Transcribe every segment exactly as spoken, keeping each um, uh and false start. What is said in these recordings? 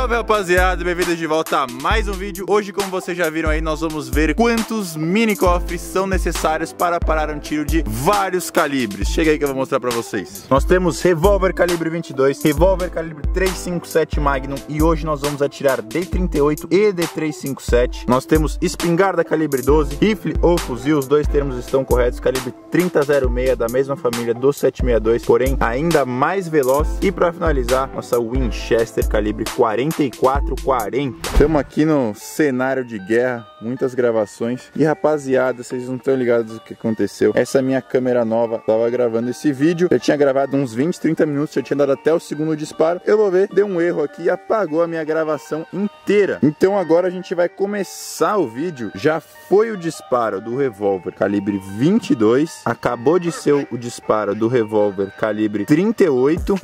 Salve rapaziada, bem-vindos de volta a mais um vídeo. Hoje, como vocês já viram aí, nós vamos ver quantos mini cofres são necessários para parar um tiro de vários calibres. Chega aí que eu vou mostrar pra vocês. Nós temos revólver calibre vinte e dois, revólver calibre três cinco sete Magnum e hoje nós vamos atirar D trinta e oito e D três cinco sete. Nós temos espingarda calibre doze, rifle ou fuzil, os dois termos estão corretos, calibre trinta zero seis da mesma família do sete sessenta e dois, porém ainda mais veloz. E para finalizar, nossa Winchester calibre quarenta e quatro quarenta. Estamos aqui no cenário de guerra, muitas gravações. E rapaziada, vocês não estão ligados do que aconteceu. Essa minha câmera nova, tava gravando esse vídeo, eu tinha gravado uns vinte, trinta minutos, já tinha dado até o segundo disparo. Eu vou ver, deu um erro aqui e apagou a minha gravação inteira. Então agora a gente vai começar o vídeo. Já foi o disparo do revólver calibre vinte e dois, acabou de ser o disparo do revólver calibre trinta e oito.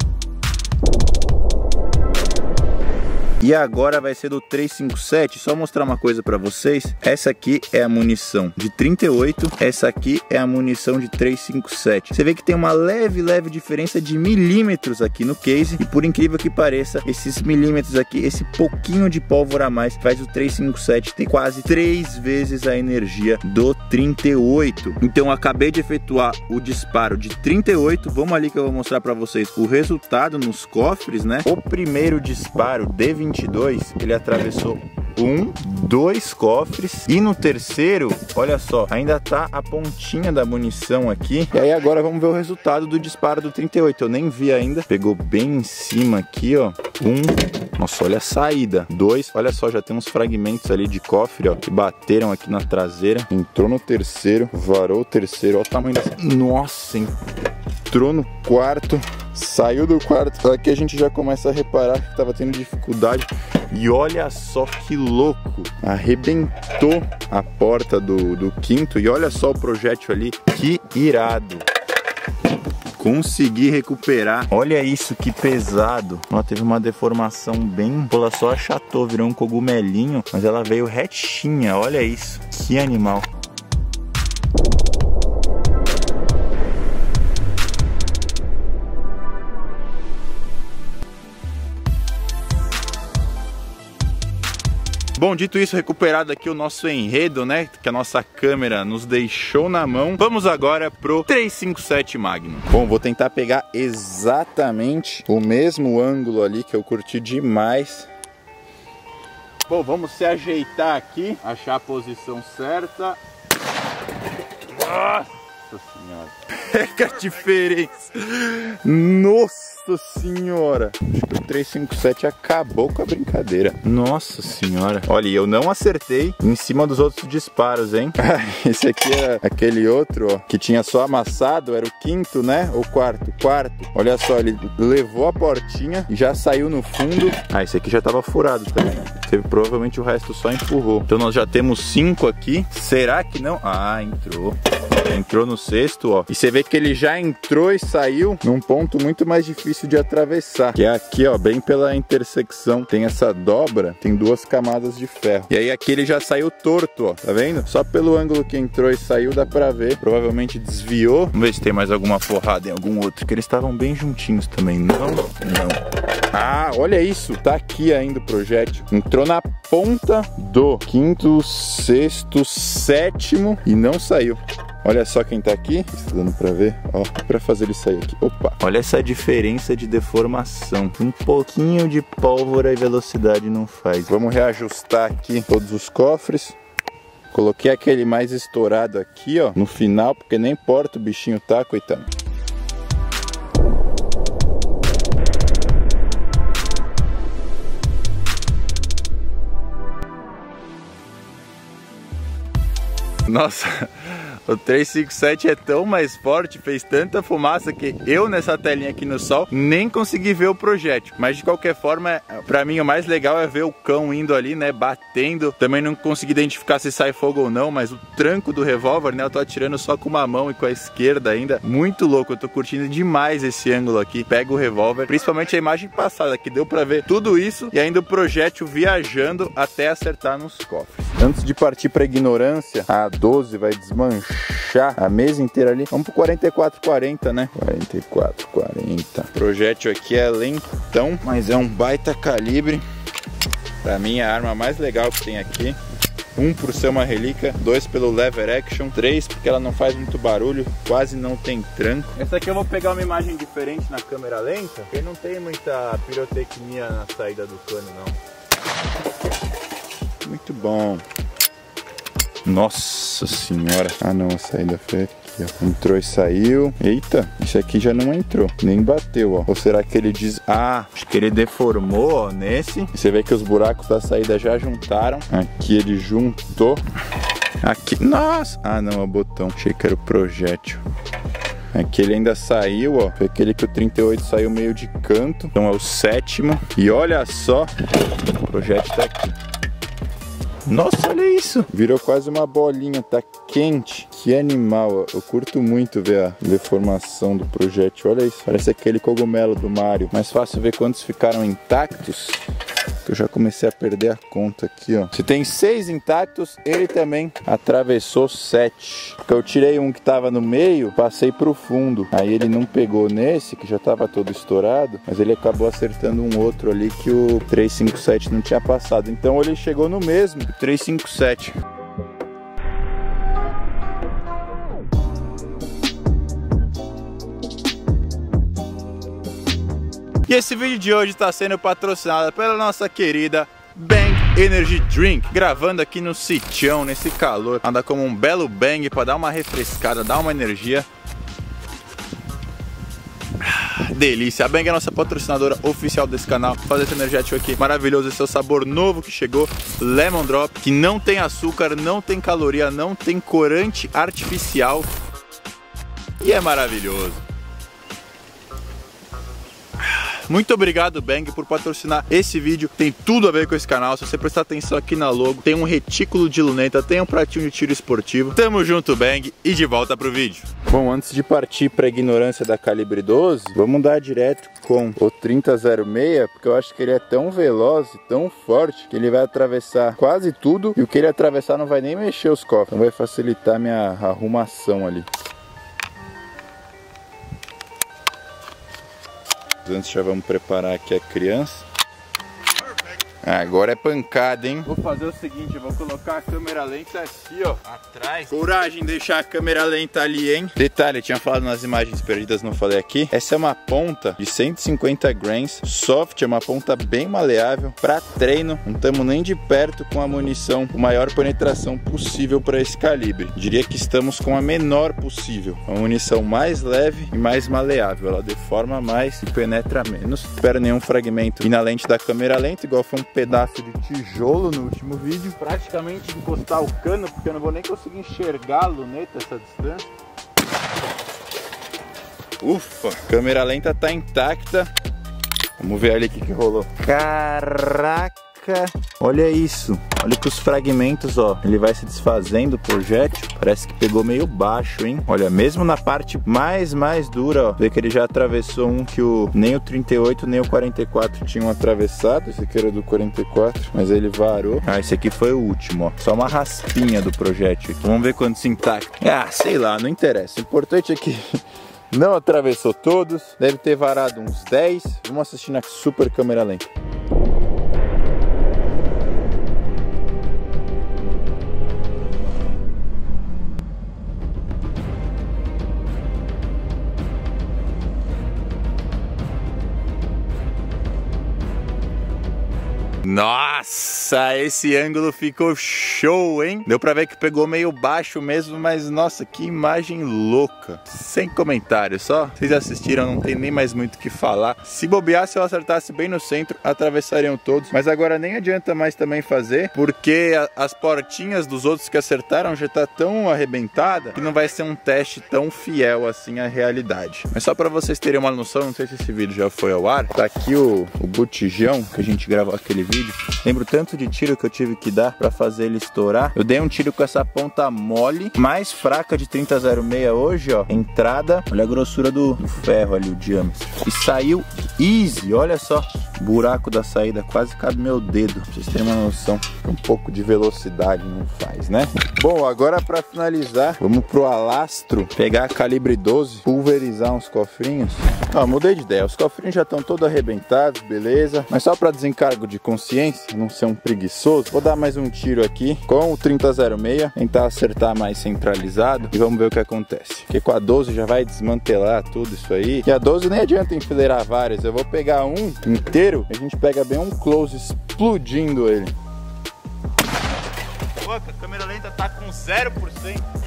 E agora vai ser do três cinco sete. Só mostrar uma coisa pra vocês. Essa aqui é a munição de trinta e oito. Essa aqui é a munição de três cinco sete. Você vê que tem uma leve, leve diferença de milímetros aqui no case. E por incrível que pareça, esses milímetros aqui, esse pouquinho de pólvora a mais, faz o três cinco sete ter quase três vezes a energia do trinta e oito. Então eu acabei de efetuar o disparo de trinta e oito. Vamos ali que eu vou mostrar pra vocês o resultado nos cofres, né? O primeiro disparo de vinte e dois, ele atravessou um, dois cofres, e no terceiro, olha só, ainda tá a pontinha da munição aqui. E aí agora vamos ver o resultado do disparo do trinta e oito. Eu nem vi ainda, pegou bem em cima aqui, ó. Um, nossa, olha a saída. Dois, olha só, já tem uns fragmentos ali de cofre, ó, que bateram aqui na traseira. Entrou no terceiro, varou o terceiro, olha o tamanho dessa. Nossa, entrou no quarto, saiu do quarto. Aqui a gente já começa a reparar que tava tendo dificuldade. E olha só que louco, arrebentou a porta do, do quinto. E olha só o projétil ali, que irado. Consegui recuperar. Olha isso, que pesado. Ó, teve uma deformação bem... Ela só achatou, virou um cogumelinho, mas ela veio retinha, olha isso. Que animal. Bom, dito isso, recuperado aqui o nosso enredo, né, que a nossa câmera nos deixou na mão, vamos agora pro três cinco sete Magnum. Bom, vou tentar pegar exatamente o mesmo ângulo ali que eu curti demais. Bom, vamos se ajeitar aqui, achar a posição certa. Nossa senhora, pega a diferença. Nossa senhora, acho que o três cinco sete acabou com a brincadeira. Nossa senhora. Olha, eu não acertei em cima dos outros disparos, hein? Esse aqui era aquele outro, ó, que tinha só amassado, era o quinto, né? Ou quarto? Quarto. Olha só, ele levou a portinha e já saiu no fundo. Ah, esse aqui já tava furado também. Teve, provavelmente o resto só empurrou. Então nós já temos cinco aqui. Será que não? Ah, entrou. Entrou no sexto, ó. E você vê que ele já entrou e saiu num ponto muito mais difícil de atravessar, que é aqui, ó, bem pela intersecção. Tem essa dobra, tem duas camadas de ferro. E aí aqui ele já saiu torto, ó. Tá vendo? Só pelo ângulo que entrou e saiu dá pra ver. Provavelmente desviou. Vamos ver se tem mais alguma forrada em algum outro, que eles estavam bem juntinhos também. Não, não. Ah, olha isso. Tá aqui ainda o projétil. Entrou na ponta do quinto, sexto, sétimo e não saiu. Olha só quem tá aqui, está dando pra ver, ó, pra fazer ele sair aqui, opa. Olha essa diferença de deformação, um pouquinho de pólvora e velocidade não faz. Vamos reajustar aqui todos os cofres. Coloquei aquele mais estourado aqui, ó, no final, porque nem importa o bichinho tá, coitado. Nossa, o três cinco sete é tão mais forte, fez tanta fumaça que eu nessa telinha aqui no sol nem consegui ver o projétil. Mas de qualquer forma, pra mim o mais legal é ver o cão indo ali, né, batendo. Também não consegui identificar se sai fogo ou não, mas o tranco do revólver, né, eu tô atirando só com uma mão e com a esquerda ainda. Muito louco, eu tô curtindo demais esse ângulo aqui. Pega o revólver, principalmente a imagem passada, que deu pra ver tudo isso e ainda o projétil viajando até acertar nos cofres. Antes de partir para ignorância, a doze vai desmanchar a mesa inteira ali. Vamos pro quarenta e quatro quarenta, né? quarenta e quatro quarenta. O projétil aqui é lentão, mas é um baita calibre. Pra mim é a arma mais legal que tem aqui. Um por ser uma relíquia, dois pelo lever action, três porque ela não faz muito barulho, quase não tem tranco. Essa aqui eu vou pegar uma imagem diferente na câmera lenta, porque não tem muita pirotecnia na saída do cano não. Muito bom. Nossa senhora. Ah não, a saída foi aqui, ó. Entrou e saiu. Eita, esse aqui já não entrou, nem bateu, ó. Ou será que ele diz... Ah, acho que ele deformou, ó, nesse. E você vê que os buracos da saída já juntaram. Aqui ele juntou. Aqui, nossa. Ah não, é o botão. Achei que era o projétil. Aqui ele ainda saiu, ó. Foi aquele que o trinta e oito saiu meio de canto. Então é o sétimo. E olha só, o projétil tá aqui. Nossa, olha isso! Virou quase uma bolinha, tá quente. Que animal, ó. Eu curto muito ver a deformação do projétil. Olha isso, parece aquele cogumelo do Mario. Mais fácil ver quantos ficaram intactos, que eu já comecei a perder a conta aqui, ó. Se tem seis intactos, ele também atravessou sete. Porque eu tirei um que tava no meio, passei pro fundo. Aí ele não pegou nesse, que já tava todo estourado, mas ele acabou acertando um outro ali que o trezentos e cinquenta e sete não tinha passado. Então ele chegou no mesmo, o trezentos e cinquenta e sete. E esse vídeo de hoje está sendo patrocinado pela nossa querida Bang Energy Drink, gravando aqui no sitião, nesse calor. Anda como um belo bang para dar uma refrescada, dar uma energia. Delícia, a Bang é a nossa patrocinadora oficial desse canal. Fazer esse energético aqui maravilhoso, esse é o sabor novo que chegou, Lemon Drop, que não tem açúcar, não tem caloria, não tem corante artificial e é maravilhoso. Muito obrigado, Bang, por patrocinar esse vídeo. Tem tudo a ver com esse canal. Se você prestar atenção aqui na logo, tem um retículo de luneta, tem um pratinho de tiro esportivo. Tamo junto, Bang, e de volta pro vídeo. Bom, antes de partir para a ignorância da calibre doze, vamos dar direto com o trinta zero seis, porque eu acho que ele é tão veloz e tão forte que ele vai atravessar quase tudo, e o que ele atravessar não vai nem mexer os cofres, então vai facilitar minha arrumação ali. Antes já vamos preparar aqui a criança. Agora é pancada, hein? Vou fazer o seguinte, eu vou colocar a câmera lenta aqui, ó, atrás. Coragem, deixar a câmera lenta ali, hein? Detalhe, eu tinha falado nas imagens perdidas, não falei aqui. Essa é uma ponta de cento e cinquenta grains, soft, é uma ponta bem maleável. Pra treino, não estamos nem de perto com a munição com maior penetração possível para esse calibre. Diria que estamos com a menor possível. A munição mais leve e mais maleável. Ela deforma mais e penetra menos. Não espero nenhum fragmento ir na lente da câmera lenta, igual foi um pedaço de tijolo no último vídeo. Praticamente encostar o cano, porque eu não vou nem conseguir enxergar a luneta essa distância. Ufa, a câmera lenta tá intacta. Vamos ver ali o que, que rolou. Caraca, olha isso. Olha que os fragmentos, ó, ele vai se desfazendo o projétil. Parece que pegou meio baixo, hein? Olha, mesmo na parte mais, mais dura, ó, vê que ele já atravessou um que o, nem o trinta e oito nem o quarenta e quatro tinham atravessado. Esse aqui era do quarenta e quatro, mas ele varou. Ah, esse aqui foi o último, ó. Só uma raspinha do projétil. Vamos ver quantos intactos. Ah, sei lá, não interessa. O importante é que não atravessou todos. Deve ter varado uns dez. Vamos assistir na super câmera lenta. Nossa, esse ângulo ficou show, hein? Deu pra ver que pegou meio baixo mesmo, mas nossa, que imagem louca. Sem comentários, só vocês assistiram, não tem nem mais muito o que falar. Se bobear, se eu acertasse bem no centro, atravessariam todos. Mas agora nem adianta mais também fazer, porque a, as portinhas dos outros que acertaram já tá tão arrebentada que não vai ser um teste tão fiel assim à realidade. Mas só pra vocês terem uma noção, não sei se esse vídeo já foi ao ar, tá aqui o, o botijão que a gente gravou aquele vídeo. Lembro tanto de tiro que eu tive que dar pra fazer ele estourar. Eu dei um tiro com essa ponta mole, mais fraca de trinta zero seis hoje, ó. Entrada, olha a grossura do, do ferro ali, o diâmetro. E saiu easy, olha só. O buraco da saída quase cabe meu dedo, pra vocês terem uma noção. Um pouco de velocidade não faz, né? Bom, agora pra finalizar, vamos pro alastro, pegar a calibre doze, pulverizar uns cofrinhos. Ó, mudei de ideia, os cofrinhos já estão todos arrebentados, beleza? Mas só pra desencargo de consciência, não ser um preguiçoso, vou dar mais um tiro aqui com o trinta zero seis, tentar acertar mais centralizado e vamos ver o que acontece. Porque com a doze já vai desmantelar tudo isso aí. E a doze nem adianta enfileirar várias, eu vou pegar um inteiro, a gente pega bem um close explodindo ele. Pô, a câmera lenta tá com zero por cento.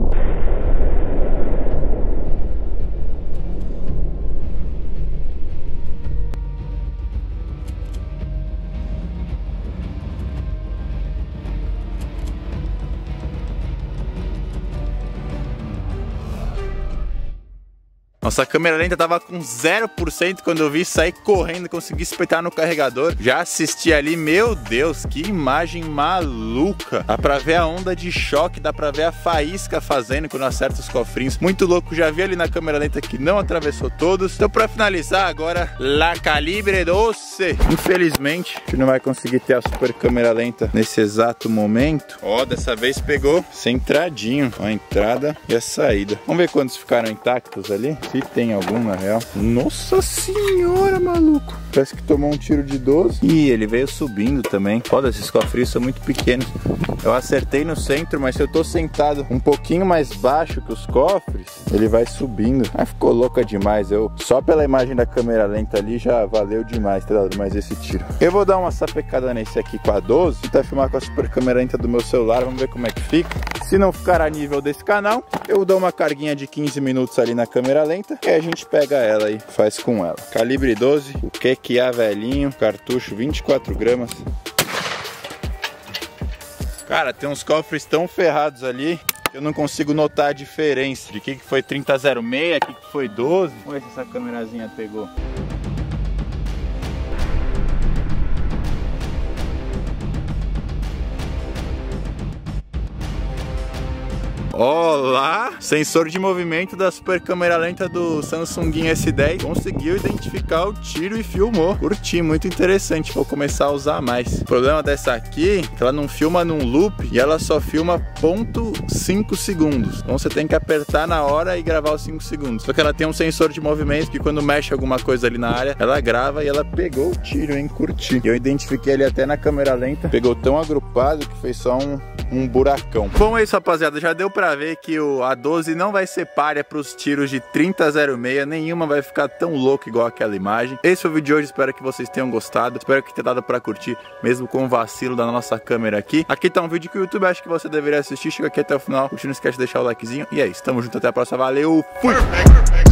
Nossa câmera lenta tava com zero por cento quando eu vi sair correndo e consegui espetar no carregador. Já assisti ali, meu Deus, que imagem maluca. Dá pra ver a onda de choque, dá pra ver a faísca fazendo quando acerta os cofrinhos. Muito louco, já vi ali na câmera lenta que não atravessou todos. Então pra finalizar agora, La Calibre doze. Infelizmente, a gente não vai conseguir ter a super câmera lenta nesse exato momento. Ó, dessa vez pegou centradinho a entrada e a saída. Vamos ver quantos ficaram intactos ali. Se tem algum, na real. Nossa senhora, maluco. Parece que tomou um tiro de doze. E ele veio subindo também. Foda, esses cofrinhos são muito pequenos. Eu acertei no centro, mas se eu tô sentado um pouquinho mais baixo que os cofres, ele vai subindo. Ah, ficou louca demais. Eu, só pela imagem da câmera lenta ali, já valeu demais ter dado mais esse tiro. Eu vou dar uma sapecada nesse aqui com a doze. Tentar filmar com a super câmera lenta do meu celular. Vamos ver como é que fica. Se não ficar a nível desse canal, eu dou uma carguinha de quinze minutos ali na câmera lenta. E a gente pega ela e faz com ela. Calibre doze, o que que é velhinho, cartucho vinte e quatro gramas. Cara, tem uns cofres tão ferrados ali que eu não consigo notar a diferença de que que foi trinta zero seis, que que foi doze. Vamos ver se essa câmerazinha pegou. Olá! Sensor de movimento da super câmera lenta do Samsung S dez conseguiu identificar o tiro e filmou. Curti, muito interessante, vou começar a usar mais. O problema dessa aqui é que ela não filma num loop e ela só filma zero ponto cinco segundos. Então você tem que apertar na hora e gravar os cinco segundos. Só que ela tem um sensor de movimento que quando mexe alguma coisa ali na área, ela grava e ela pegou o tiro, hein? Curti. Eu identifiquei ele até na câmera lenta. Pegou tão agrupado que fez só um, um buracão. Bom, é isso, rapaziada. Já deu pra ver que o A doze não vai ser páreo para os tiros de trinta zero seis, nenhuma vai ficar tão louca igual aquela imagem. Esse foi o vídeo de hoje, espero que vocês tenham gostado, espero que tenha dado para curtir, mesmo com o vacilo da nossa câmera aqui. Aqui tá um vídeo que o YouTube acha que você deveria assistir, chega aqui até o final, curte, não esquece de deixar o likezinho, e é isso, tamo junto, até a próxima, valeu, fui! Perfect, perfect.